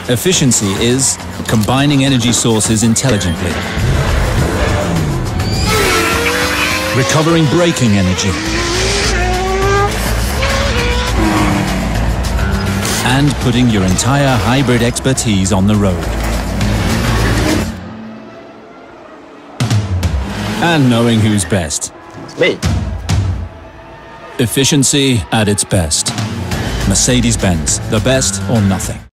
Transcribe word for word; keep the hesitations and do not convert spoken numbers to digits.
Efficiency is combining energy sources intelligently, recovering braking energy, and putting your entire hybrid expertise on the road. And knowing who's best. Me. Efficiency at its best. Mercedes-Benz, the best or nothing.